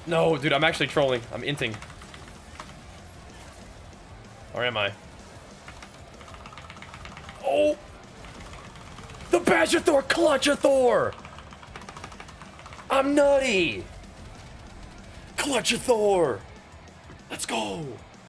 No, dude, I'm actually trolling. I'm inting. Or am I? Oh! The Bajuthor Clutchathor! I'm nutty! Clutchathor! Let's go!